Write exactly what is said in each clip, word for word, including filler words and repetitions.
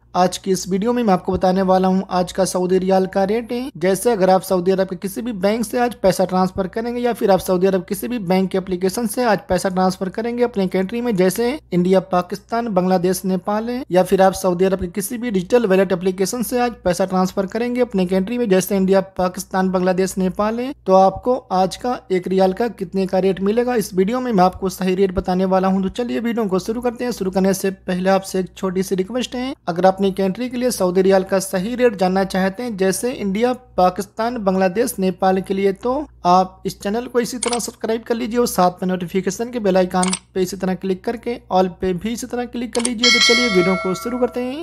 आज की इस वीडियो में मैं आपको बताने वाला हूं आज का सऊदी रियाल का रेट है। जैसे अगर आप सऊदी अरब के किसी भी बैंक से आज पैसा ट्रांसफर करेंगे या फिर आप सऊदी अरब किसी भी बैंक के एप्लीकेशन से आज पैसा ट्रांसफर करेंगे अपने कंट्री में, जैसे इंडिया, पाकिस्तान, बांग्लादेश, नेपाल है, या फिर आप सऊदी अरब के किसी भी डिजिटल वॉलेट एप्लीकेशन से आज पैसा ट्रांसफर करेंगे अपने कंट्री में, जैसे इंडिया, पाकिस्तान, बांग्लादेश, नेपाल है, तो आपको आज का एक रियाल का कितने का रेट मिलेगा इस वीडियो में मैं आपको सही रेट बताने वाला हूं। तो चलिए वीडियो को शुरू करते हैं। शुरू करने से पहले आपसे एक छोटी सी रिक्वेस्ट है, अगर आप अपनी कंट्री के लिए सऊदी रियाल का सही रेट जानना चाहते हैं जैसे इंडिया, पाकिस्तान, बांग्लादेश, नेपाल के लिए, तो आप इस चैनल को इसी तरह सब्सक्राइब कर लीजिए और साथ में नोटिफिकेशन के बेल आइकन पे इसी तरह क्लिक करके ऑल पे भी इसी तरह क्लिक कर लीजिए। तो चलिए वीडियो को शुरू करते हैं।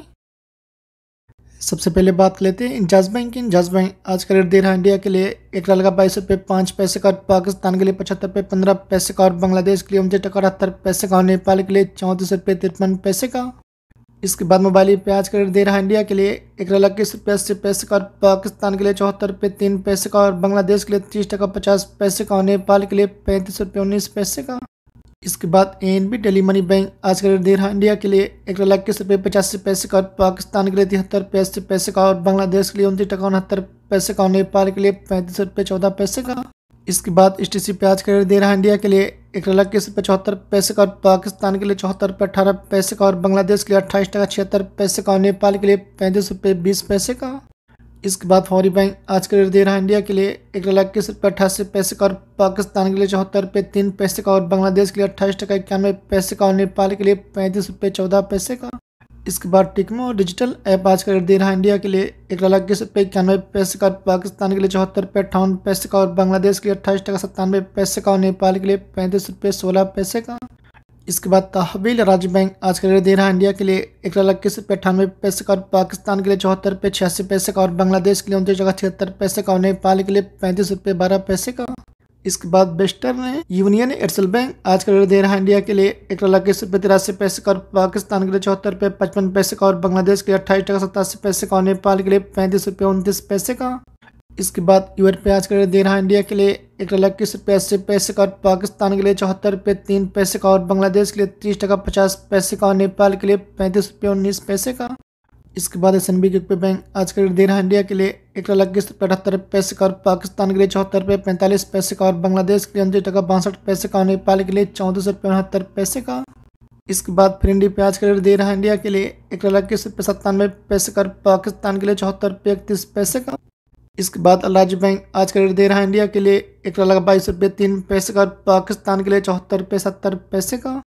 सबसे पहले बात कर लेते हैं इंजाज बैंक। इंजाज बैंक आज का रेट दे रहा है इंडिया के लिए एक डॉलर का बाईस रुपये पाँच पैसे का, पाकिस्तान के लिए पचहत्तर रुपये पंद्रह पैसे का, और बांग्लादेश के लिए उनतीस टका अठहत्तर पैसे का, और नेपाल के लिए चौंतीस रुपये तिरपन पैसे का। इसके बाद मोबाइल पे आज का रेट दे रहा है इंडिया के लिए एक डॉलर इक्कीस रुपये अस्सी पैसे का, और पाकिस्तान के लिए चौहत्तर रुपये तीन पैसे का, और बांग्लादेश के लिए तीस टका पचास पैसे का, और नेपाल के लिए पैंतीस रुपये उन्नीस पैसे का। इसके बाद A N B daily money bank आज का रेट दे रहा है इंडिया के लिए एक डॉलर इक्कीस रुपये पचासी पैसे का, और पाकिस्तान के लिए तिहत्तर रुपये अस्सी पैसे का, और बांग्लादेश के लिए उनतीस टका उनहत्तर पैसे का, और नेपाल के लिए पैंतीस रुपये चौदह पैसे का। इसके बाद एस टी सी पे आज का रेट दे रहा है इंडिया के लिए एक डॉलर इक्कीस रुपये चौहत्तर पैसे का, और पाकिस्तान के लिए चौहत्तर रुपये अठारह पैसे का, और बांग्लादेश के लिए अट्ठाईस टका छिहत्तर पैसे का, और नेपाल के लिए पैंतीस रुपये बीस पैसे का। इसके बाद फौरी बैंक आज का रेट दे रहा है इंडिया के लिए एक डॉलर इक्कीस रुपये अट्ठासी पैसे का, और पाकिस्तान के लिए चौहत्तर रुपये तीन पैसे का, और बांग्लादेश के लिए अट्ठाईस टका इक्यानवे पैसे का, और नेपाल के लिए पैंतीस रुपये चौदह पैसे का। इसके बाद टिकमो डिजिटल ऐप आज का रेट दे रहा है इंडिया के लिए एक डॉलर इक्कीस रुपये इक्यानवे पैसे का, और पाकिस्तान के लिए चौहत्तर रुपये अट्ठावन पैसे का, और बांग्लादेश के लिए अट्ठाईस टका सत्तानवे पैसे का, और नेपाल के लिए पैंतीस रुपये सोलह पैसे का। इसके बाद तहवील राज्य बैंक आज का रेट दे रहा है इंडिया के लिए एक डॉलर इक्कीस रुपये अट्ठानवे पैसे का, और पाकिस्तान के लिए चौहत्तर रुपये छियासी पैसे का, और बांग्लादेश के लिए उनतीस जगह छिहत्तर पैसे का, और नेपाल के लिए पैंतीस रुपये बारह पैसे का। इसके बाद वेस्टर्न यूनियन एयरसेल बैंक आज का रेट दे रहा है इंडिया के लिए एक डॉलर इक्कीस रुपये तिरासी पैसे का, और पाकिस्तान के लिए चौहत्तर रुपये पचपन पैसे का, और बांग्लादेश के लिए अट्ठाईस टका सतासी पैसे का, और नेपाल के लिए पैंतीस रुपये उनतीस पैसे का। इसके बाद यूएस पे आज का रेट दे रहा है इंडिया के लिए एक डॉलर इक्कीस रुपये अस्सी पैसे का, और पाकिस्तान के लिए चौहत्तर रुपये तीन पैसे का, और बांग्लादेश के लिए तीस टका पचास पैसे का, और नेपाल के लिए पैंतीस रुपये उन्नीस पैसे का। इसके बाद एस एन बी के बैंक आज का रेट दे रहा है इंडिया के लिए एक डॉलर इक्कीस रुपये अठहत्तर पैसे का, और पाकिस्तान के लिए चौहत्तर रुपये पैंतालीस पैसे का, और बांग्लादेश के लिए उनतीस टका बासठ पैसे का, और नेपाल के लिए चौंतीस रुपये उनहत्तर पैसे का। इसके बाद फ्रेंडी पे आज का रेट दे रहा है इंडिया के लिए एक डॉलर इक्कीस रुपये सत्तानवे पैसे का, और पाकिस्तान के लिए चौहत्तर रुपये इकतीस पैसे का। इसके बाद अलाज बैंक आज का रेट दे रहा है इंडिया के लिए एक डॉलर बाईस रुपये तीन पैसे का, और पाकिस्तान के लिए चौहत्तर रुपये सत्तर पैसे का।